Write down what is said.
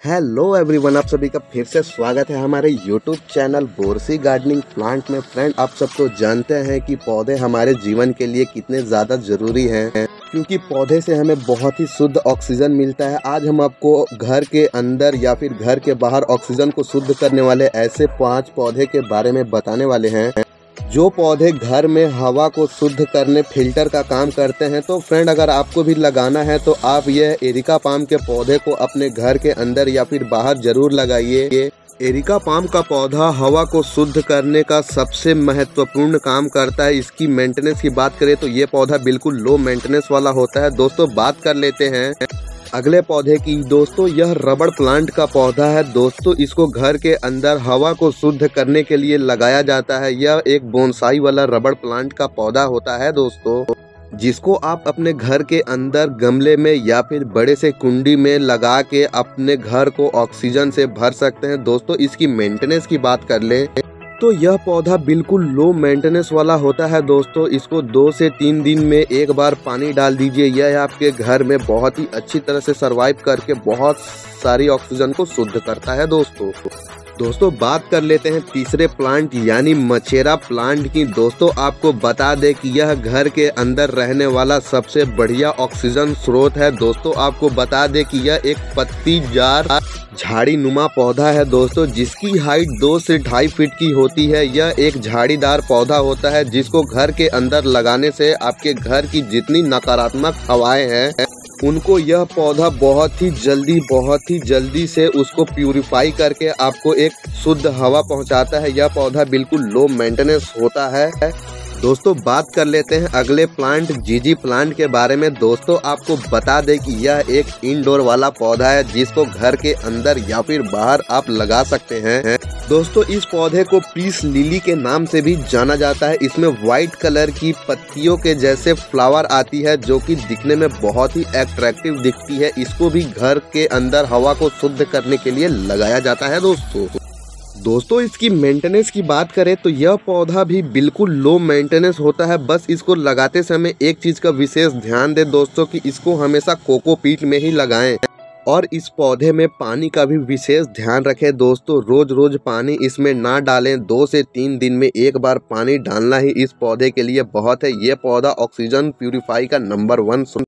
Hello everyone, आप सभी का फिर से स्वागत है हमारे यूट्यूब चैनल बोरसी गार्डनिंग प्लांट में। फ्रेंड, आप सब तो जानते हैं कि पौधे हमारे जीवन के लिए कितने ज़्यादा ज़रूरी हैं, क्योंकि पौधे से हमें बहुत ही शुद्ध ऑक्सीजन मिलता है। आज हम आपको घर के अंदर या फिर घर के बाहर ऑक्सीजन को शुद्ध करने वाले ऐसे 5 पौधे के बारे में बताने वाले हैं जो पौधे घर में हवा को शुद्ध करने फिल्टर का काम करते हैं। तो फ्रेंड, अगर आपको भी लगाना है तो आप यह एरिका पाम के पौधे को अपने घर के अंदर या फिर बाहर जरूर लगाइए। एरिका पाम का पौधा हवा को शुद्ध करने का सबसे महत्वपूर्ण काम करता है। इसकी मेंटेनेंस की बात करें तो ये पौधा बिल्कुल लो मेंटेनेंस वाला होता है। दोस्तों, बात कर लेते हैं अगले पौधे की। दोस्तों, यह रबड़ प्लांट का पौधा है। दोस्तों, इसको घर के अंदर हवा को शुद्ध करने के लिए लगाया जाता है। यह एक बोनसाई वाला रबड़ प्लांट का पौधा होता है दोस्तों, जिसको आप अपने घर के अंदर गमले में या फिर बड़े से कुंडी में लगा के अपने घर को ऑक्सीजन से भर सकते हैं। दोस्तों, इसकी मेंटेनेंस की बात कर ले तो यह पौधा बिल्कुल लो मेंटेनेंस वाला होता है। दोस्तों, इसको 2 से 3 दिन में एक बार पानी डाल दीजिए। यह आपके घर में बहुत ही अच्छी तरह से सरवाइव करके बहुत सारी ऑक्सीजन को शुद्ध करता है दोस्तों, बात कर लेते हैं तीसरे प्लांट यानी मछेरा प्लांट की। दोस्तों, आपको बता दें कि यह घर के अंदर रहने वाला सबसे बढ़िया ऑक्सीजन स्रोत है। दोस्तों, आपको बता दें कि यह एक पत्तीदार झाड़ी नुमा पौधा है दोस्तों, जिसकी हाइट 2 से 2.5 फीट की होती है। यह एक झाड़ीदार पौधा होता है जिसको घर के अंदर लगाने से आपके घर की जितनी नकारात्मक हवाएं हैं उनको यह पौधा बहुत ही जल्दी से उसको प्यूरिफाई करके आपको एक शुद्ध हवा पहुंचाता है। यह पौधा बिल्कुल लो मेंटेनेंस होता है। दोस्तों, बात कर लेते हैं अगले प्लांट जीजी प्लांट के बारे में। दोस्तों, आपको बता दें कि यह एक इंडोर वाला पौधा है जिसको घर के अंदर या फिर बाहर आप लगा सकते हैं। दोस्तों, इस पौधे को पीस लिली के नाम से भी जाना जाता है। इसमें व्हाइट कलर की पत्तियों के जैसे फ्लावर आती है जो कि दिखने में बहुत ही अट्रैक्टिव दिखती है। इसको भी घर के अंदर हवा को शुद्ध करने के लिए लगाया जाता है दोस्तों, इसकी मेंटेनेंस की बात करें तो यह पौधा भी बिल्कुल लो मेंटेनेंस होता है। बस इसको लगाते समय एक चीज का विशेष ध्यान दें दोस्तों कि इसको हमेशा कोकोपीट में ही लगाएं और इस पौधे में पानी का भी विशेष ध्यान रखें दोस्तों। रोज पानी इसमें ना डालें। 2 से 3 दिन में एक बार पानी डालना ही इस पौधे के लिए बहुत है। ये पौधा ऑक्सीजन प्यूरिफाई का नंबर 1